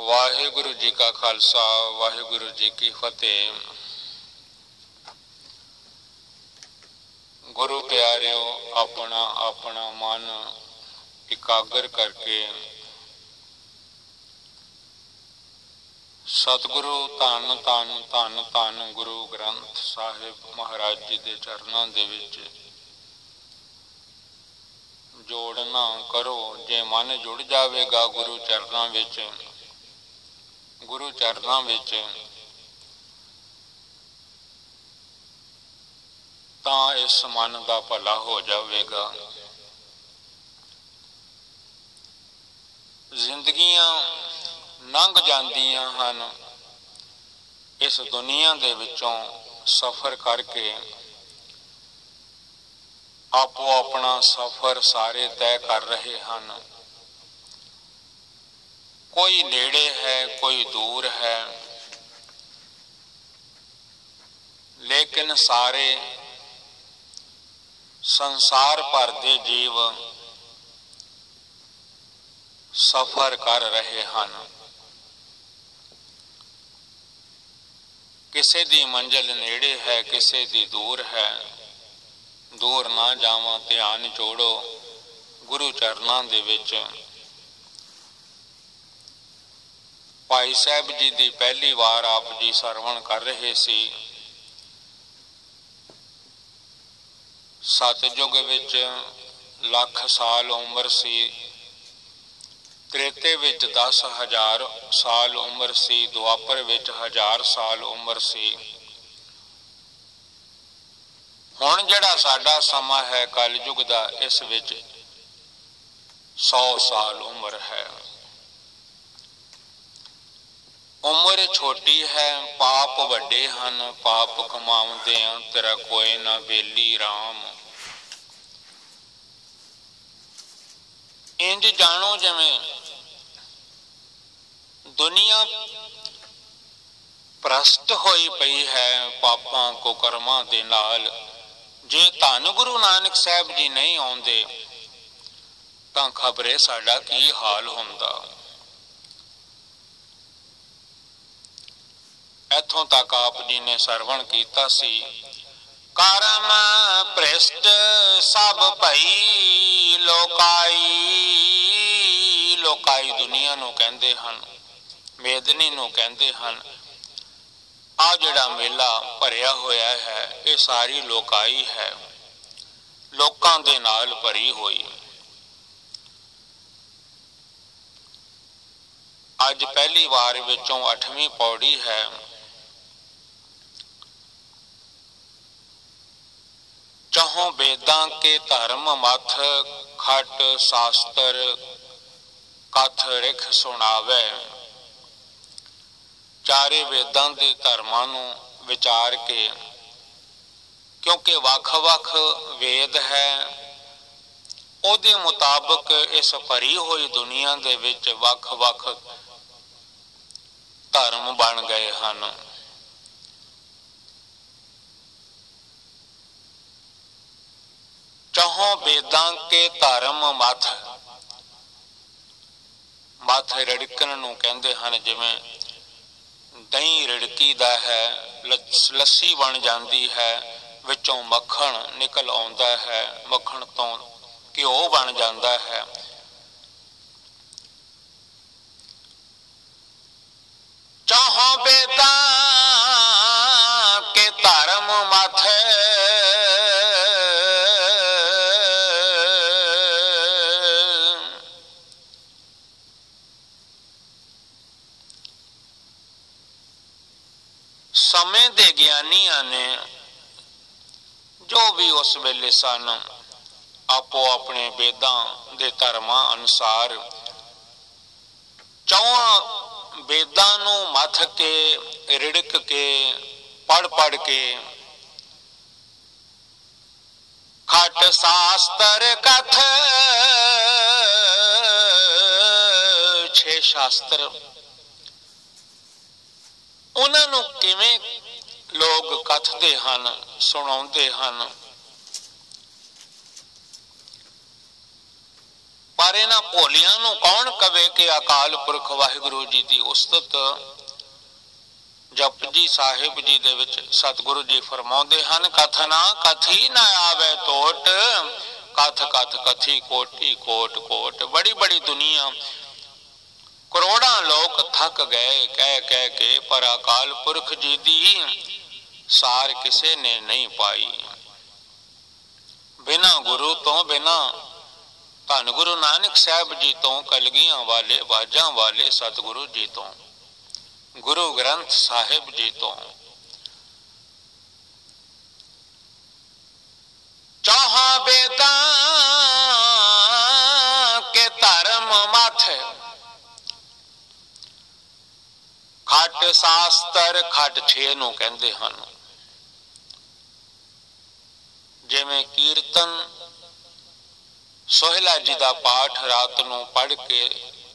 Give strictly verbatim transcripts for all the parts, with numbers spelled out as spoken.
वाहिगुरु जी का खालसा वाहिगुरु जी की फतेह। गुरु प्यारिओ, अपना अपना मन इकागर करके सतगुरु धन धन धन धन गुरु ग्रंथ साहिब महाराज जी के चरणों दे विच जोड़ना करो। जे मन जुड़ जाएगा गुरु चरणों विच, गुरु चरणों विच तां इस मन का भला हो जाएगा। जिंदगियां लंघ जांदियां हन, इस दुनिया दे विचों सफर करके आपो अपना सफर सारे तय कर रहे हैं। कोई नेड़े है, कोई दूर है, लेकिन सारे संसार भर दे जीव सफर कर रहे हैं। किसी दी मंजिल नेड़े है, किसी दी दूर है। दूर ना जावा, ध्यान जोड़ो गुरु चरणों दे विच। भाई साहब जी दी पहली बार आप जी सरवण कर रहे सी। सतयुग विच लख साल उम्र सी, त्रेते विच दस हजार साल उम्र सी, दुआपर विच हजार साल उम्र सी। हुण जिहड़ा साडा समा है कलयुग दा, इस विच सौ साल उम्र है। उम्र छोटी है, पाप वड्डे हन, पाप कमाउंदे तेरा कोई ना बेली राम। इंज जानो जिवें दुनिया भ्रष्ट होई पई है पापां कुकर्मां दे नाल। जे धन गुरु नानक साहब जी नहीं आउंदे तां खबरे साडा की हाल हुंदा। इथों तक आप जी ने सरवण कीता सी। करम भ्रिष्ट सब भई लोकाई। लोकाई दुनिया नूं कहंदे हन, मेदनी नूं कहंदे हन। आ जिहड़ा मेला भरिया होया है, ये सारी लोकाई है, लोकां दे नाल भरी होई। अज पहली वार विचों अठवीं पौड़ी है। चहों वेदां के धर्म मथ, खट शास्त्र कथ रिख सुनावे। चारे वेदां दे धर्मां नूं विचार के, क्योंकि वख वख वेद है, उहदे मुताबक इस भरी हुई दुनिया दे विच वख वख धर्म बन गए हन। चहों वेदां के धर्म मथ, मथ रिड़कण नूं कहंदे हन। जिवें दही रिड़की दा है, लस्सी बन जाती है, विचों मक्खण निकल आउंदा है, मक्खण तो घिओ बन जाता है। चहों वेदां के धर्म मथ, समय दे ज्ञानियां ने जो भी उस वेले सन, आपो अपने वेदां दे धर्मां अनुसार चौं वेदां नूं मथ के, रिड़क के, पढ़ पढ़ के, खट शास्त्र कथ, छे शास्त्र, उन्हां नूं किवें लोग कथदे हन, सुणाउंदे हन। पर इन्हां भोलियां नूं कौन कवे कि अकाल पुरख वाहिगुरु जी की उस्तत। जपजी साहिब जी दे विच सतगुरु जी फरमाउंदे हन, कथना कथी ना आवे तोट, कथ कथ कथी कोटि कोट कोट। बड़ी बड़ी दुनिया करोड़ा लोग थक गए कह कह के, पर अकाल पुरख जी दी सार किसे ने नहीं पाई। बिना गुरु तो, बिना धन गुरु नानक साहब जी तो, कलगियां वाले बाजा वाले सतगुरु जी तो, गुरु ग्रंथ साहिब जी तो, चौहा बेदा के धर्म माथे, खट शास्त्र खट छे नूं कहंदे हन। जिवें कीर्तन सोहला जी का पाठ रात नूं पढ़ के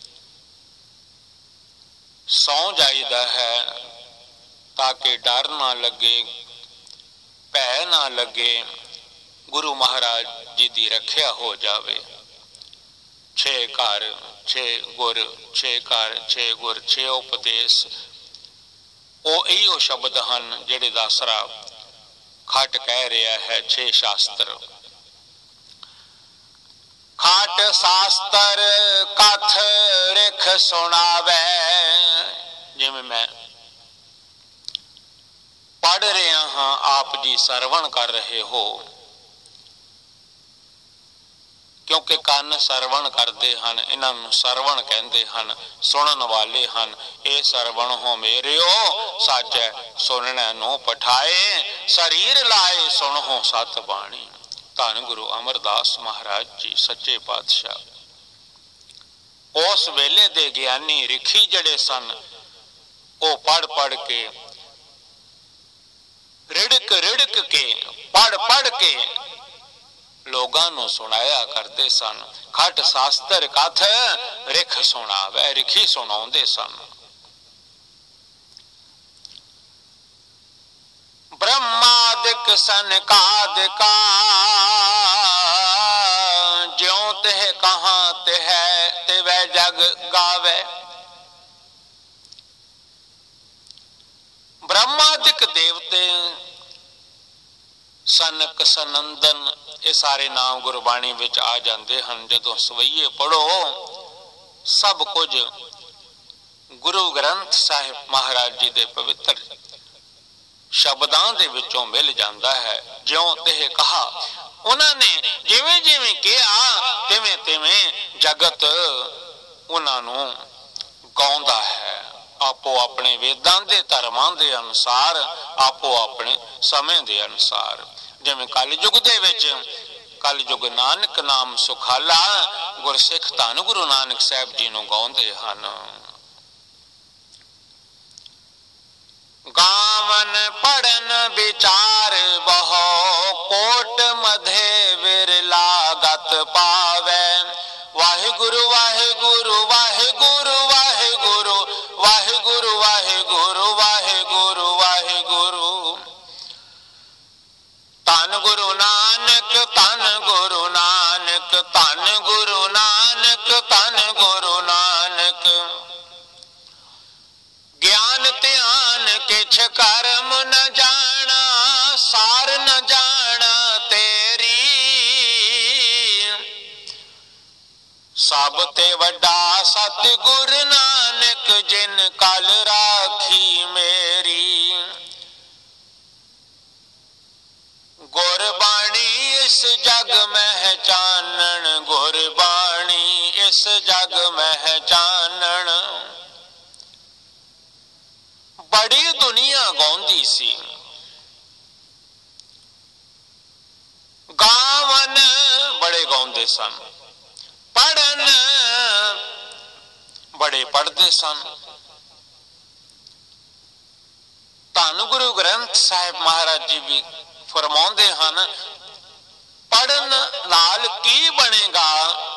सौ जाइदा है ताकि डर ना लगे, भै ना लगे, गुरु महाराज जी की रखिया हो जावे। छे घर छे गुर, छे घर छे गुर, छे उपदेश, वो इहो शब्द हैं जिहड़े दासरा खट कह रहा है। छे शास्त्र खाट शास्त्र कथ रिख सुनावे। जिवें मैं पढ़ रहा हाँ, आप जी सरवण कर रहे हो, क्योंकि कान सरवण करते हैं, इन्हों सरवण कहते हैं, सुनन वाले हैं। ये सरवण हो मेरियो सच सुनने नूं पठाए, शरीर लाए सुनहो सत बाणी। धन गुरु अमरदास महाराज जी सच्चे पातशाह उस वेले दे ज्ञानी रिखी जड़े सन, वो पढ़ पढ़ के रिड़क रिड़क के पढ़ पढ़ के लोगां नूं सुनाया करते सन। खट शास्त्र कथ रिख सुनावे, रिखी सुनाउंदे सन। ब्रह्मादिक सनकादिका ज्यों तिह कहाँ तिह तिवै जग गावे। ब्रह्मादिक देवते सनक सनंदन ये सारे नाम गुरबाणी विच आ जाते हैं। जदों सवैये पढ़ो सब कुछ गुरु ग्रंथ साहिब महाराज जी दे पवित्र शब्दां दे विचों मिल जाता है। ज्यों तिह कहा, उन्होंने जिवें जिवें कहा तिवें तिवें जगत उन्होंने गाउंदा है। आपो अपने वेदां दे धर्मां दे अनुसार, आपो अपने समय दे अनुसार। जिवें कलयुग दे विच कलयुग नानक नाम सुखाला गुरसिख धन गुरु नानक साहब जी नूं गाउंदे हन। गावन पढ़न विचार बहो कोट मधे विरला गत पावे। वाहिगुरु वाहिगुरु वाहिगुरु वाहिगुरु वाहिगुरु वाहिगुरु वाहिगुरु वाहिगुरु। धन गुरु नानक धन गुरु नानक धन गुरु नानक धन गुरु नानक। ज्ञान ध्यान किछ कर्म न जाना सार न जाना तेरी। सब ते वड्डा सतगुर नानक जिन कल राखी मेरी। गुरबाणी इस जग में चानन गुरबाणी इस जग में चानन। बड़ी दुनिया गाउंदी सी, गावन बड़े गाउंदे सन, पढ़न बड़े पढ़ते सन। धन गुरु ग्रंथ साहिब महाराज जी भी फरमाउंदे हन, पढ़न नाल की बनेगा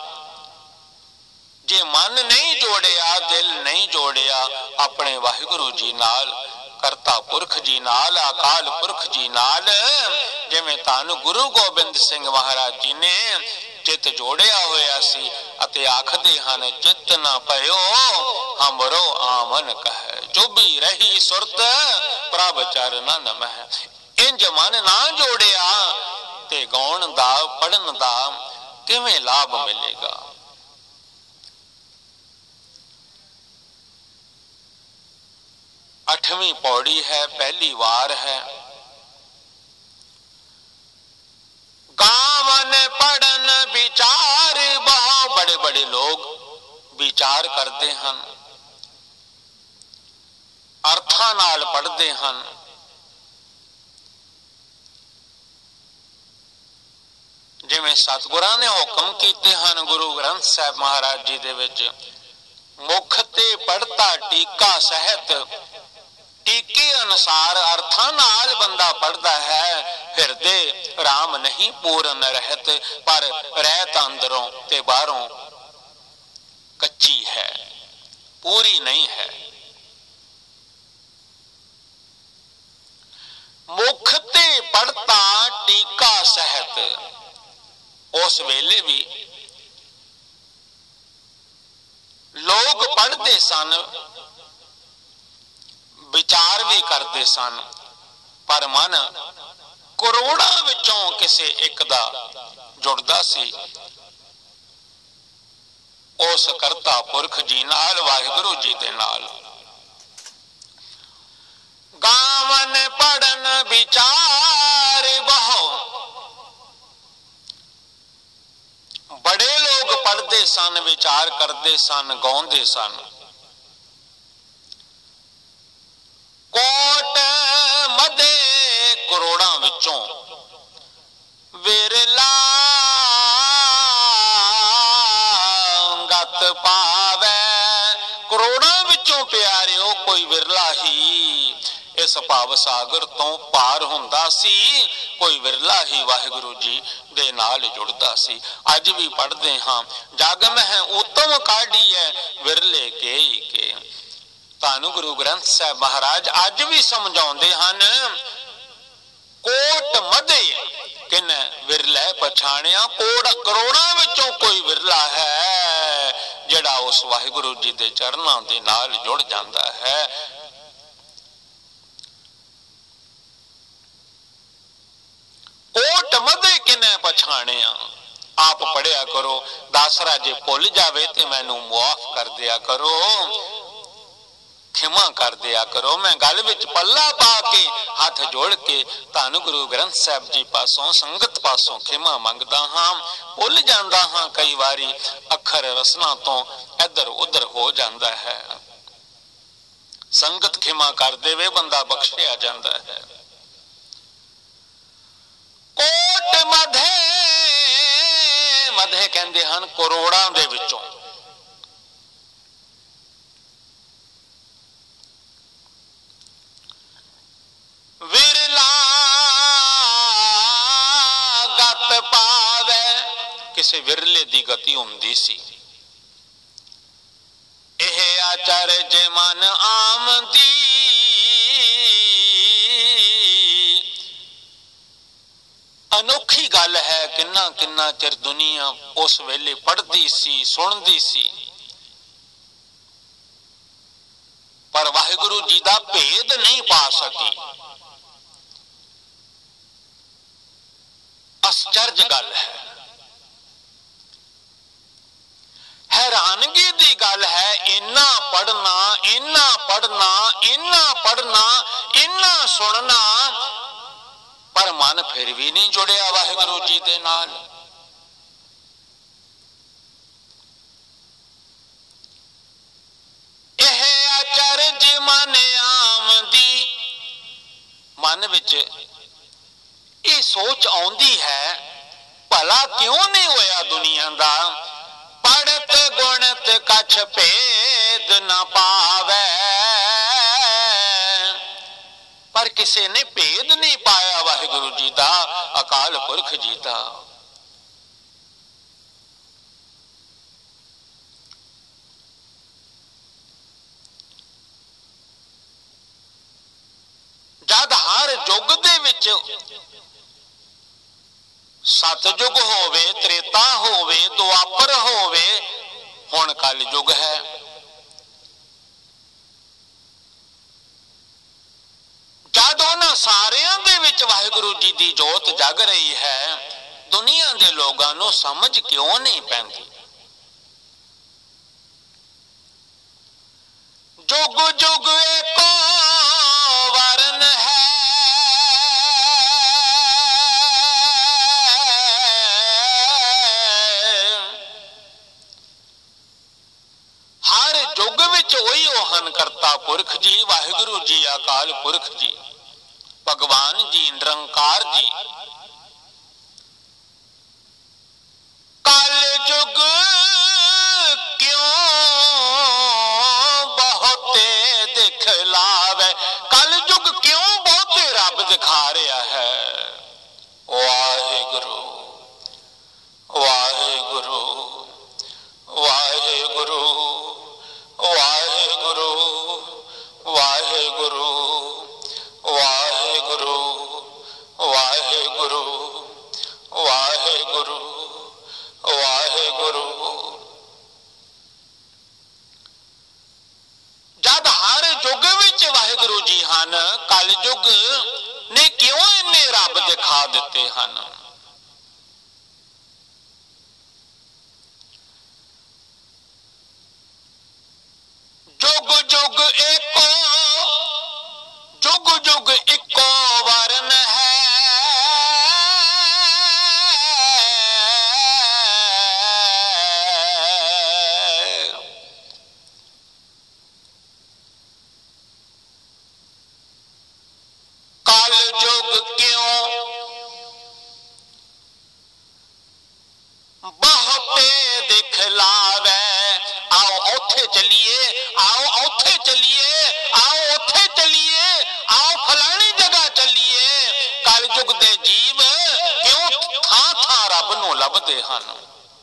जे मन नहीं जोड़िया, दिल नहीं जोड़िया अपने वाहिगुरु जी नाल, करता पुरख जी नाल, अकाल पुरख जी नाल। जिवें धन गुरु गोबिंद सिंह महाराज जी ने चित जोड़िया होया सी अते आखदे हन चित ना पयो हमरो आमन कह चुभी रही सुरत प्रभ चरणन मह। इंज मन ना जोड़िया ते गाउण दा पढ़न दा किवें लाभ मिलेगा। अठवीं पौड़ी है, पहली वार है। गावन पढ़न विचार बहुत बड़े बड़े लोग विचार करते हैं, अर्थां नाल पढ़ते हैं। जिवें सतगुरां ने हुक्म कीते हैं गुरु ग्रंथ साहिब महाराज जी दे विच, मुख ते पढ़ता टीका सहित, टीके अनुसार अर्थां नाल बंदा पढ़ता है। हिरदे राम नहीं पूर्ण रहत, पर रहत अंदरों ते बाहरों कच्ची है, पूरी नहीं है। मुख ते पढ़ता टीका सहित, उस वेले भी लोग पढ़ते सन, विचार भी करते सन, पर मन करोड़ां विचों किसे एक दा जुड़दा सी, उस करता पुरख जी नाल, वाहिगुरु जी दे नाल। गावन पढ़न विचार बहु, बड़े लोग पढ़ते सन, विचार करते सन, गाउंदे सन। कोट मदे करोड़ां विचों विरला गत पावै, करोड़ां विचों प्यारिओ कोई विरला ही इस भाव सागर तो पार हुंदा सी, कोई विरला ही वाहिगुरु जी दे नाल जुड़दा सी। अज भी पढ़ते हाँ, जग मह उत्तम काढ़ी है विरले के ही के। तानु गुरु ग्रंथ साहिब महाराज अज भी समझाउंदे हन, कोट मधे किन विरले पछाणिया, कोट करोड़ां विचों कोई विरला है जिहड़ा उस वाहिगुरु जी दे चरनां दे नाल जुड़ जांदा है। कोट मधे किने पछाणिया, आप पढ़िया करो। दासरा जे भुल जावे ते मैनू मुआफ कर दिया करो, खिमा कर दिया करो। मैं गल विच पल्ला पा के हाथ जोड़ के धन गुरु ग्रंथ साहिब जी पासों, संगत पासों खिमा मंगदा हां। भुल जांदा हां, कई वारी अखर रसना तो इधर उधर हो जांदा है। संगत खिमा कर देवे, बंदा बख्शिया जांदा है। कोट मधे, मधे कहंदे हन करोड़ां दे विचों। विरला गत पावे, किसी विरले दी गति हुंदी सी। एह आचरज मन आमदी, अनोखी गल है। किन्ना किन्ना चिर दुनिया उस वेले पढ़ती सी, सुनती सी, पर वाहिगुरु जी दा भेद नहीं पा सकी। आश्चर्य गल है, हैरानगी दी गल है। इन्ना पढ़ना, इन्ना पढ़ना, इन्ना पढ़ना, इन्ना सुनना, पर मन फिर भी नहीं जुड़िया वाहिगुरु जी दे नाल। एह अचरज मन आमदी, मन विच ये सोच आउंदी है, भला क्यों नहीं होया दुनिया दा। पढ़त गुणत कछ भेद न पावे, पर किसी ने भेद नहीं पाया वाहिगुरु जी दा, अकाल पुरख जी दा। जद हर युग दे विच सतयुग होवे, त्रेता होवे, दुआपर होवे, हुण कल युग है। जद उन्हां सारियां दे विच वाहिगुरु जी दी जोत जग रही है, दुनिया दे लोगां नूं समझ क्यों नहीं पैंदी? जुग जुग एको वरन है, हर जुग विच ओही ओहन करता पुरख जी, वाहिगुरु जी, अकाल पुरख जी, भगवान जी, निरंकार जी। कल जुग क्यों बहुते दिखलावे, कल जुग क्यों बहुते रब दिखा रहा है। वाहिगुरु वाहिगुरु वाहिगुरु वाहिगुरु वाहिगुरु वाहिगुरु वाहिगुरु वाहिगुरु वाहिगुरु। जद हर युग विच वाहिगुरु जी हन, कल युग ने क्यों इन्ने रब दिखा दिते हन। जुग जुग एको, जुग जुग इको वरन है, कल जुग क्यों बहुते दिखलावे। आओ औथे चलिए, आओ औथे चलिए, आओ औथे चलिए, आओ फलानी जगह चलिए। कल युग दे जीव क्यों थां थां रब नूं लभदे हन।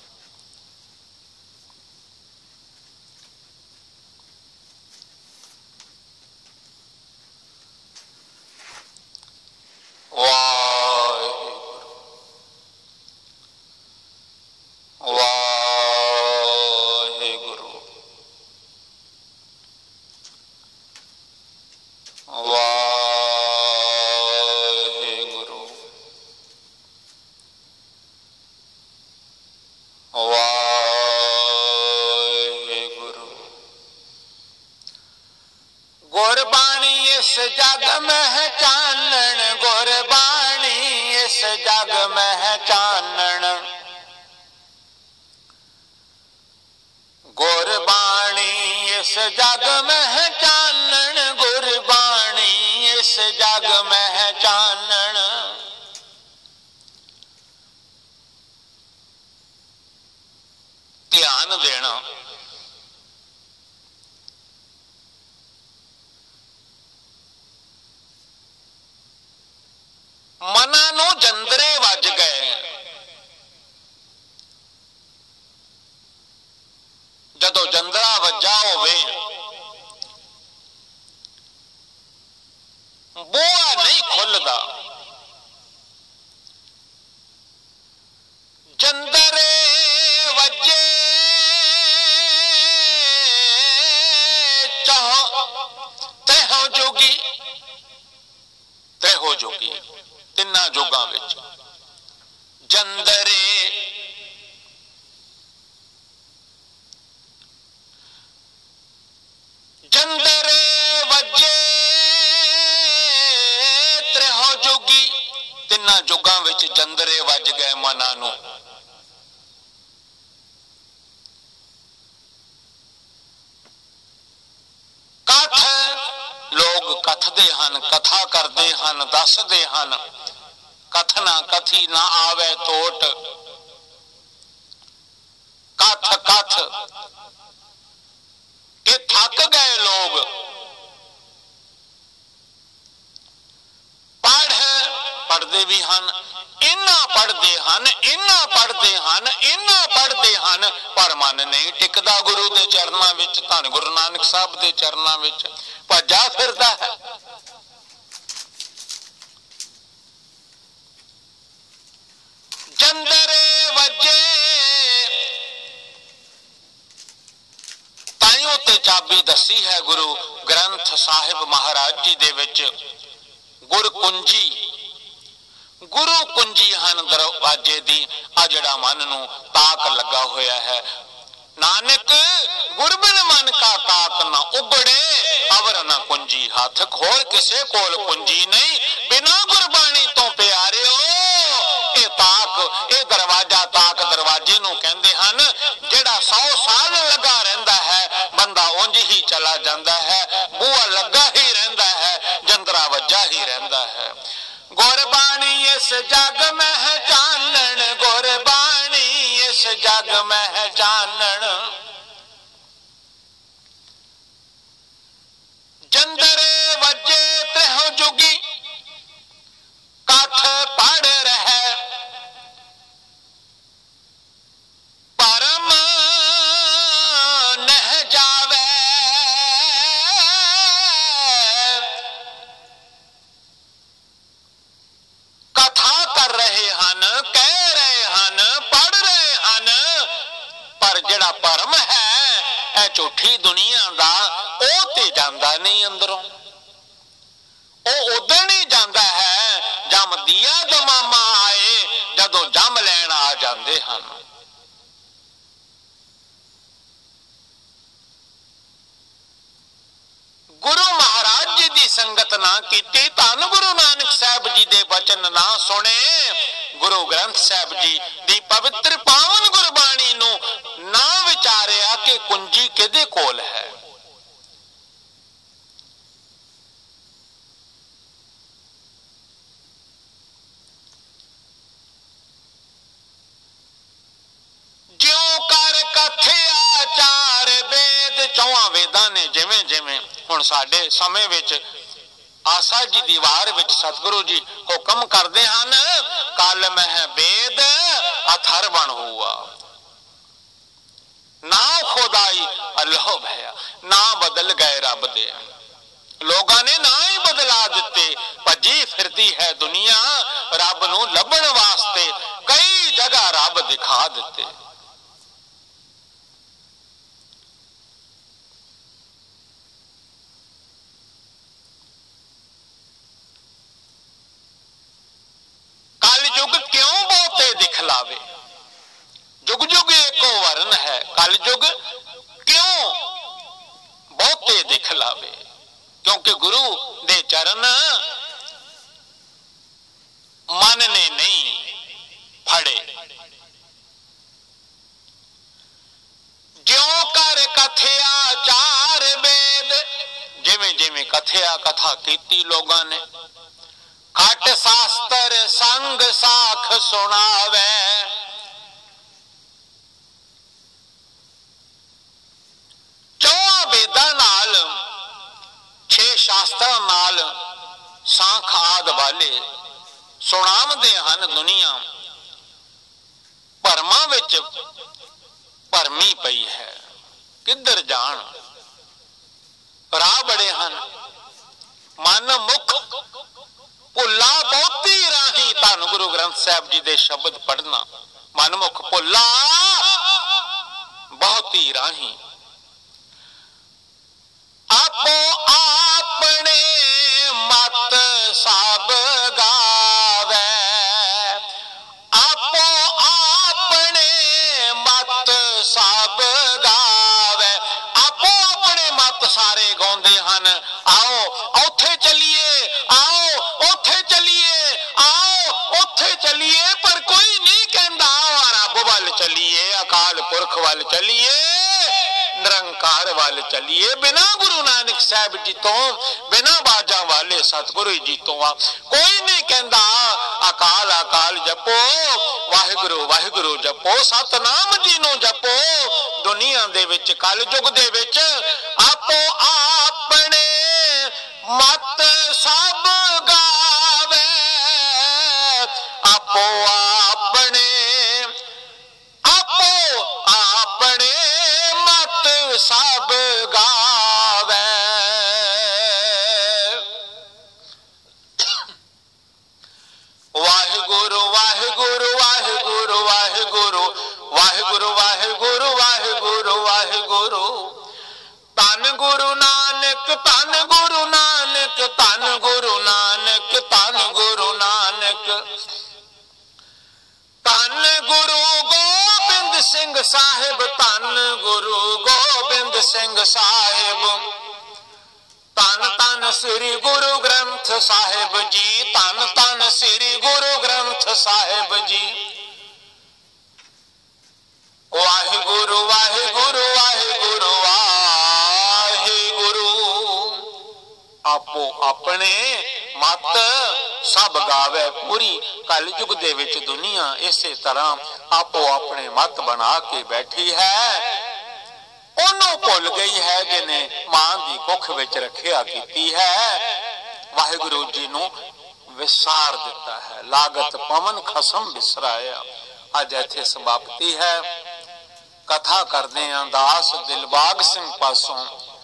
गुरबाणी इस जग में है चानन, गुरबाणी इस जग में है चानन, गुरबाणी इस जग में है चानन, गुरबाणी इस जग में है चानन। ध्यान देना, मना नू जंदरे वज गए। जदों जंदरा वजा होवे, बूहा नहीं खुलदा। जंदरे वजे चाहो तेहो जोगी, तेहो जोगी, तिन्ना जोगां विच जंदरे जंदरे वजे त्रेहो जोगी, तिन्ना जोगां विच जंदरे वज गए मना नूं। कथ लोग कथदे हन, कथा करते हन, दसदे हन, कथना कथी ना आवे तोट। कथ कथ के थक गए लोग। पढ़ पढ़ते भी हन, इन्ना पढ़ते हन, इन्ना पढ़ते हन, इन्ना पढ़ते हन, पर मन नहीं टिकदा गुरु के चरणों विच। धन गुरु नानक साहब के चरणों विच भजा फिरदा है। चंदरे वजे ताइयों ते चाबी दसी है गुरु ग्रंथ साहिब महाराज जी दे विच गुर कुंजी गुरु कुंजी हन दरवाजे दी आ जिहड़ा मन नूं ताक लगा होया है। नानक गुरबिन मन का ताक ना उगड़े अवर ना कुंजी हाथ खोल किसे कोल कुंजी नहीं बिना गुरबाणी तो प्यारे हो। ये ताक ये दरवाजा ताक दरवाजे नूं कहंदे हन जिहड़ा सौ साल लगा रहिंदा है बंदा उंज ही चला जांदा है बूहा लगा ही रहिंदा है जंदरा वज्जा ही रहिंदा है। गुरबाणी इस जग में है जानन गुरबाणी इस जग में है जानन जंदरे वजे त्रेहो जुगी काठ पड़ रहे परम नह जावे कथा कर रहे हन कह रहे हन पढ़ रहे हन पर जिहड़ा परम है ए झूठी दुनिया दा ओ ते जांदा नहीं अंदरों ओ उदण ही जांदा है जम दिया दमामा आए जदों जम लैण आ जांदे हन। गुरु महाराज जी दी संगत ना कीती धन गुरु नानक साहब जी दे वचन ना सुने गुरु ग्रंथ साहब जी दी पवित्र पावन गुरबाणी नू ना विचारिया कि कुंजी किहदे कोल है। ज्यों कर कथया चार वेद चौहां वेदां ने जिवें जिवें हुण साडे समय विच आसा जी दी वार विच सतगुरु जी हुक्म करदे हन कल मह वेद अथर्वण हुआ ना खुदाई अल्लाह भया ना बदल गए रब दे लोगां ने ना ही बदला दिते भजी फिरदी है दुनिया रब नूं लभण वास्ते कई जगह रब दिखा दिते। कल युग क्यों बहुते दिखलावे जुग जुग एको वर्ण है कल युग क्यों बहुते दिखलावे क्योंकि गुरु दे चरण मन ने नहीं फड़े। ज्यों कर कथया चार वेद जिवें जिवें कथया कथा कीती लोगां ने खट शास्त्र संग साख सुनावे चौहां वेदां नाल छे शास्त्रां नाल सांख आद वाले सुणावदे हन दुनिया भरमा विच भरमी पई है किधर जान राह बड़े हन मन मुख भुला बहुती राही धन गुरु ग्रंथ साहब जी दे शब्द पढ़ना मनमुख भुला बहुती राही आपो आपने मत सब गावे आपो आपने मत सब गावे आपो अपने मत सारे गाउंदे हन। आओ औथे चलिए आओ ओथे चलिए आओ ओथे चलिए पर कोई नहीं कहंदा रब वल चलिए अकाल पुरख वल चलिए निरंकार वाले चलिए बिना गुरु नानक साहब जी तो बिना बाजा वाले सतगुरु जी तो कोई नहीं कहंदा अकाल अकाल जपो वाहिगुरु वाहिगुरु जपो सतनाम जी नू जपो। दुनिया दे विच कल युग दे विच आपो आपने मत सब गावे आपो आपने आपो आपने मत सब गावे। वाहिगुरु वाहिगुरु वाहिगुरु ਨਾਨਕ ਧੰਨ ਗੁਰੂ ਨਾਨਕ ਧੰਨ ਗੁਰੂ ਨਾਨਕ ਧੰਨ ਗੁਰੂ ਨਾਨਕ ਧੰਨ ਗੁਰੂ ਗੋਬਿੰਦ ਸਿੰਘ ਸਾਹਿਬ ਧੰਨ ਗੁਰੂ ਗੋਬਿੰਦ ਸਿੰਘ ਸਾਹਿਬ ਧੰਨ ਧੰਨ ਸ੍ਰੀ ਗੁਰੂ ਗ੍ਰੰਥ ਸਾਹਿਬ ਜੀ ਧੰਨ ਧੰਨ ਸ੍ਰੀ ਗੁਰੂ ਗ੍ਰੰਥ ਸਾਹਿਬ ਜੀ ਵਾਹਿਗੁਰੂ ਵਾਹਿਗੁਰੂ ਵਾਹਿਗੁਰੂ ਵਾਹਿਗੁਰੂ ਆਪੋ ਆਪਣੇ ਮਤ ਸਭ ਗਾਵੇ ਪੂਰੀ ਕਲਯੁਗ ਦੇ ਵਿੱਚ ਦੁਨੀਆ ਇਸੇ ਤਰ੍ਹਾਂ ਆਪੋ ਆਪਣੇ ਮਤ ਬਣਾ ਕੇ ਬੈਠੀ ਹੈ ਉਹਨੂੰ ਭੁੱਲ ਗਈ ਹੈ ਜਿਹਨੇ ਮਾਂ ਦੀ ਕੁੱਖ ਵਿੱਚ ਰੱਖਿਆ ਕੀਤੀ ਹੈ ਵਾਹਿਗੁਰੂ ਜੀ ਨੂੰ ਵਿਸਾਰ ਦਿੱਤਾ ਹੈ ਲਾਗਤ ਪਵਨ ਖਸਮ ਵਿਸਰਾਇਆ ਅੱਜ ਇੱਥੇ ਸਮਾਪਤੀ ਹੈ ਕਥਾ ਕਰਦੇ ਆਂ ਦਾਸ ਦਿਲਬਾਗ ਸਿੰਘ ਪਾਸੋਂ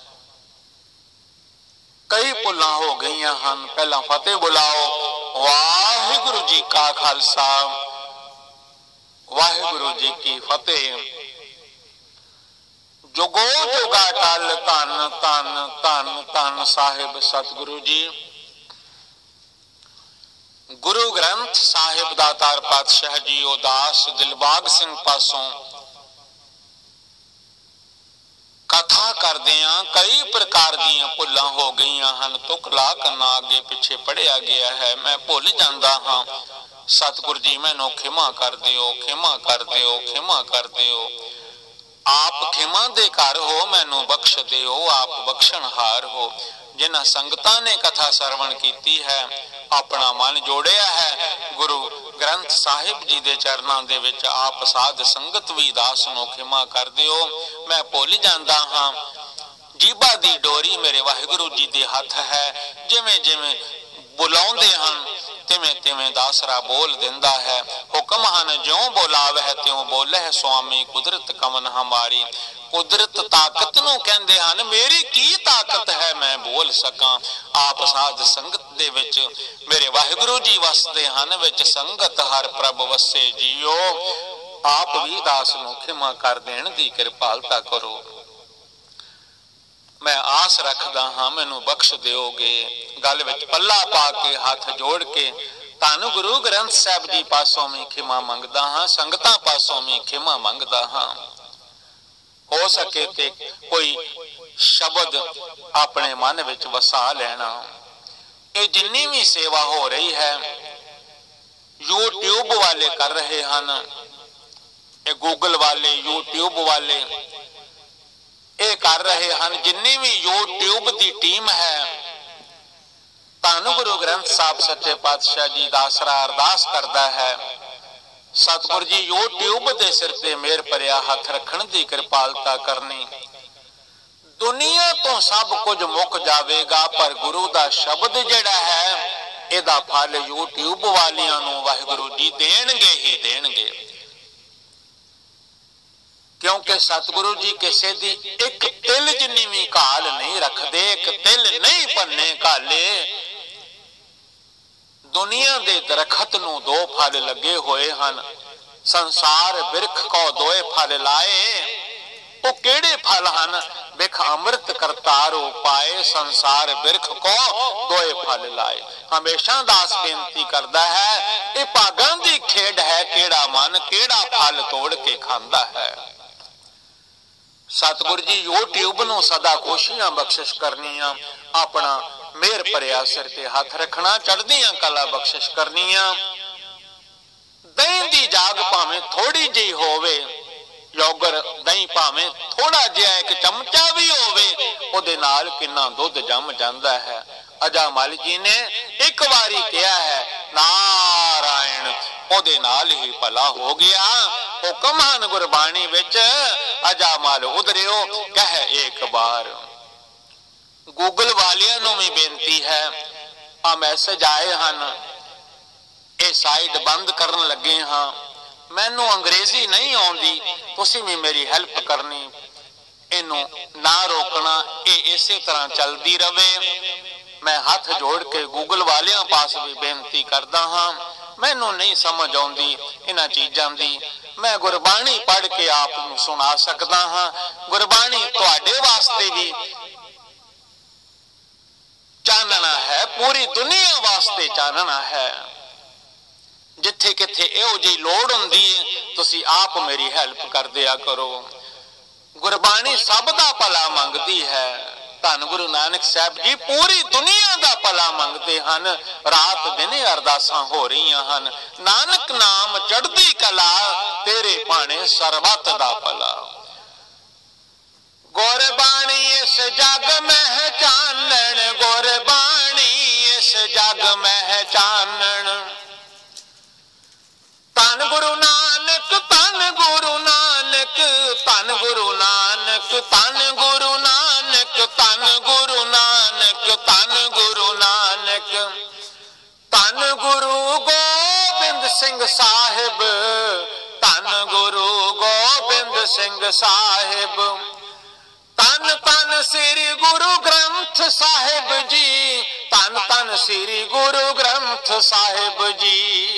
ਕਈ ਭੁੱਲਾਂ ਹੋ ਗਈਆਂ ਹਨ ਪਹਿਲਾਂ ਫਤਿਹ ਬੁਲਾਓ ਵਾਹਿਗੁਰੂ ਜੀ ਕਾ ਖਾਲਸਾ ਵਾਹਿਗੁਰੂ ਜੀ ਕੀ ਫਤਿਹ ਜੁਗੋ ਜੁਗਾ ਟਲ ਧੰਨ ਧੰਨ ਧੰਨ ਧੰਨ ਸਾਹਿਬ ਸਤਿਗੁਰੂ ਜੀ ਗੁਰੂ ਗ੍ਰੰਥ ਸਾਹਿਬ ਦਾਤਾਰ ਪਾਤਸ਼ਾਹ ਜੀ ਉਦਾਸ ਦਿਲਬਾਗ ਸਿੰਘ ਪਾਸੋਂ ਕਥਾ ਕਰਦੇ ਆਂ ਕਈ ਪ੍ਰਕਾਰ ਦੀਆਂ ਭੁੱਲਾਂ ਹੋ ਗਈਆਂ ਹਨ ਤੁਕ ਲਾ ਕੰਨਾ ਅੱਗੇ ਪਿੱਛੇ ਪੜਿਆ ਗਿਆ ਹੈ ਮੈਂ ਭੁੱਲ ਜਾਂਦਾ ਹਾਂ ਸਤਿਗੁਰੂ ਜੀ ਮੈਨੂੰ ਖਿਮਾ ਕਰ ਦਿਓ ਖਿਮਾ ਕਰ ਦਿਓ ਖਿਮਾ ਕਰ ਦਿਓ ਆਪ ਖਿਮਾ ਦੇ ਘਰ ਹੋ ਮੈਨੂੰ ਬਖਸ਼ ਦਿਓ ਆਪ ਬਖਸ਼ਣਹਾਰ ਹੋ ਜਿਨ੍ਹਾਂ ਸੰਗਤਾਂ ਨੇ ਕਥਾ ਸਰਵਣ ਕੀਤੀ ਹੈ ਆਪਣਾ ਮਨ ਜੋੜਿਆ ਹੈ ਗੁਰੂ ਗ੍ਰੰਥ ਸਾਹਿਬ ਜੀ ਦੇ ਚਰਨਾਂ ਦੇ ਵਿੱਚ ਆਪ ਸਾਧ ਸੰਗਤ ਵੀ ਦਾਸ ਨੂੰ ਖਿਮਾ ਕਰ ਦਿਓ ਮੈਂ ਭੁੱਲ ਜਾਂਦਾ ਹਾਂ ਜੀਭਾ ਦੀ ਡੋਰੀ ਮੇਰੇ ਵਾਹਿਗੁਰੂ ਜੀ ਦੇ ਹੱਥ ਹੈ ਜਿਵੇਂ ਜਿਵੇਂ ਬੁਲਾਉਂਦੇ ਹਨ ਤਿਵੇਂ ਤਿਵੇਂ ਦਾਸਰਾ ਬੋਲ ਦਿੰਦਾ ਹੈ ਹੁਕਮ ਹਨ ਜਿਉਂ ਬੋਲਾਵੇ ਤਿਉਂ ਬੋਲੇ ਸੁਆਮੀ ਕੁਦਰਤ ਕਮਨ ਹਮਾਰੀ ਕੁਦਰਤ ਤਾਕਤ ਨੂੰ ਕਹਿੰਦੇ ਹਨ ਮੇਰੀ ਕੀ ਤਾਕਤ ਹੈ ਮੈਂ ਬੋਲ ਸਕਾਂ ਆਪ ਸਾਧ ਸੰਗਤ ਦੇ ਵਿੱਚ ਮੇਰੇ ਵਾਹਿਗੁਰੂ ਜੀ ਵਸਦੇ ਹਨ ਵਿੱਚ ਸੰਗਤ ਹਰ ਪ੍ਰਭ ਵਸੇ ਜੀਓ ਆਪ ਵੀ ਦਾਸ ਨੂੰ ਖਿਮਾ ਕਰ ਦੇਣ ਦੀ ਕਿਰਪਾਲਤਾ ਕਰੋ मैं आस रखदा हाँ मैनू बख्श दिओगे गल विच पल्ला पा के हाथ जोड़ के धन गुरु ग्रंथ साहब जी पासों में खिमा मंगदा हाँ संगतां पासों में खिमा मंगदा हाँ हो सके ते कोई शब्द अपने मन विच वसा लेना ये जिन्नी भी सेवा हो रही है यूट्यूब वाले कर रहे हैं ये गूगल वाले यूट्यूब वाले ਇਹ ਕਰ ਰਹੇ ਹਨ ਜਿੰਨੀ ਵੀ YouTube ਦੀ ਟੀਮ ਹੈ ਧੰਨ ਗੁਰੂ ਗ੍ਰੰਥ ਸਾਹਿਬ ਸੱਚੇ ਪਾਤਸ਼ਾਹ ਜੀ ਦਾ ਆਸਰਾ ਅਰਦਾਸ ਕਰਦਾ ਹੈ ਸਤਿਗੁਰ ਜੀ YouTube ਦੇ ਸਿਰ ਤੇ ਮਿਹਰ ਭਰਿਆ ਹੱਥ ਰੱਖਣ ਦੀ ਕਿਰਪਾਲਤਾ ਕਰਨੀ ਦੁਨੀਆ ਤੋਂ ਸਭ ਕੁਝ ਮੁੱਕ ਜਾਵੇਗਾ ਪਰ ਗੁਰੂ ਦਾ ਸ਼ਬਦ ਜਿਹੜਾ ਹੈ ਇਹਦਾ ਫਲ YouTube ਵਾਲਿਆਂ ਨੂੰ ਵਾਹਿਗੁਰੂ ਜੀ ਦੇਣਗੇ ਹੀ ਦੇਣਗੇ क्योंकि सतगुरु जी किसी दी एक तिल जिन्नी भी घाल नहीं रखते एक तिल नहीं भन्ने घाले दुनिया दे दरखत नूं दो फल लगे हुए हैं संसार बिरख को दोए फल लाए वो केड़े फल हैं बिख अमृत करतारो पाए संसार बिरख को दोए फल लाए हमेशा दास बेनती करता है ये भागां दी खेड है केड़ा मन केड़ा फल तोड़ के खांदा है सतगुर जी यूट्यूब नूं सदा खुशियां बख्शिश करनियां अपना मेहर भरिया सिर ते हाथ रखना चढ़दियां कला बख्शिश करनियां दही दी जाग भावें थोड़ी जी होवे योगर दही भावें थोड़ा जिहा एक चमचा भी होवे उहदे नाल किन्ना दुध जम जांदा है अजामल जी ने एक बारी कहा है नारायण ओदे नाल ही भला हो गया हुक्म हन गुरबाणी विच अजामल उधरियो कह एक बार गूगल वालियां नूं भी बेनती है आ मैसेज आए हन ये साइट बंद करन लगे हाँ मैनू अंग्रेजी नहीं आउंदी तुसीं भी मेरी हेल्प करनी इनू ना रोकना ये इसे तरह चलती रवे मैं हाथ जोड़ के गूगल वालियां पास भी बेनती करदा हाँ मैनू नहीं समझ आउंदी इन्हां चीज़ां दी मैं गुरबाणी पढ़ के आप सुना सकता हाँ गुरबाणी तुहाडे वास्ते भी पूरी दुनिया वास्ते चानना है। जिथे किथे इहो जी लोड़ हुंदी है तुसी आप मेरी हैल्प कर दिया करो। गुरबाणी सब दा भला मंगदी है। धन गुरु नानक साहब जी पूरी दुनिया दा भला मंगते हैं। रात दिन अरदासां हो रही हैं। नानक नाम चढ़दी कला तेरे भाणे सरबत दा भला। गुरबाणी इस जग में है चानन, गुरबाणी इस जग में है चानन। धन गुरु नानक धन गुरु नानक धन गुरु नानक धन गुरु नानक धन गुरु नानक धन गुरु नानक। धन गुरु गोबिंद सिंह साहिब, धन गुरु गोबिंद सिंह साहिब। तन तन श्री गुरु ग्रंथ साहिब जी, तन तन श्री गुरु ग्रंथ साहिब जी।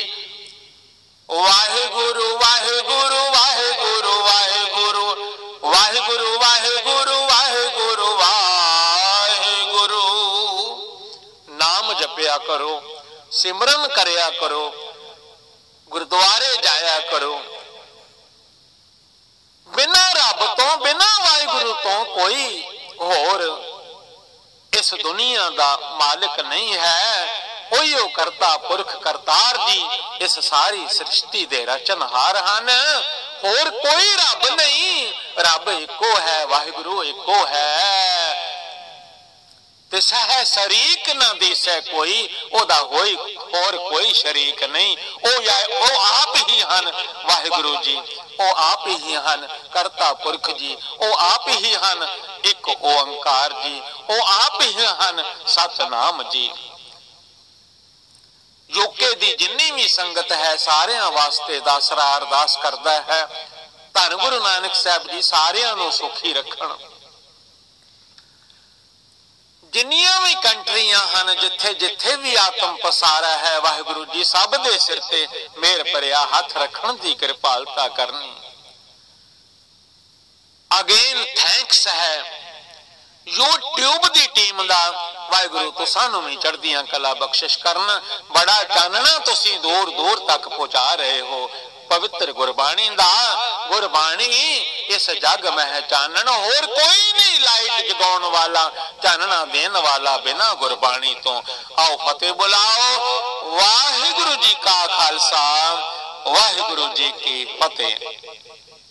वाहिगुरु वाहिगुरु वाहिगुरु वाहिगुरु वाहिगुरु वाहिगुरु वाहिगुरु वाहिगुरु। नाम जपया करो, सिमरन करया करो, गुरुद्वारे जाया करो। बिना रब तो बिना वाहिगुरु तो कोई होर इस दुनिया दा मालिक नहीं है। ओयो करता पुरख करतार जी इस सारी सृष्टि दे रचनहार हन। होर कोई रब नहीं, रब एको है, वाहिगुरु एको है। तिसह शरीक न दिसै कोई, ओदा होई और कोई शरीक नहीं। ओ या ओ आप ही हन वाहिगुरु जी, ओ आप ही हन करता पुरख जी, ओ आप ही हन एक ओंकार जी, ओ आप ही हन सतनाम जी। यूके दी जिन्नी भी संगत है सारियां वास्ते दासरा अरदास करदा है। धन गुरु नानक साहब जी सारियां नूं सुखी रखण। जिन्नियां भी कंट्रियां हन जिथे जिथे भी आत्म पसारा है, वाहिगुरु जी सब दे सिर ते मेहर भरिया हथ रखण दी कृपालता करनी। अगेन थैंक्स है यूट्यूब दी टीम दा। वाहिगुरु तो सानू भी चढ़दियां कला बख्शिश करन। बड़ा चानना तुसी दूर दूर तक पहुंचा रहे हो पवित्र गुरबाणी दा। गुरबाणी इस जग में है चानन, होर कोई नहीं लाइट जगाउण वाला, चानना देन वाला बिना गुरबाणी तो। आओ फतेह बुलाओ। वाहिगुरु जी का खालसा, वाहिगुरु जी की फतेह।